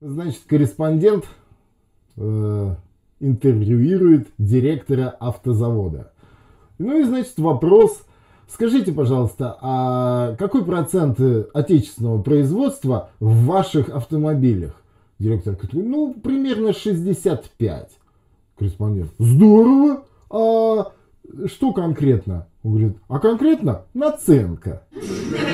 Значит, корреспондент интервьюирует директора автозавода. Ну и, значит, вопрос. Скажите, пожалуйста, а какой процент отечественного производства в ваших автомобилях? Директор говорит, ну, примерно 65. Корреспондент. Здорово. А что конкретно? Он говорит, а конкретно наценка.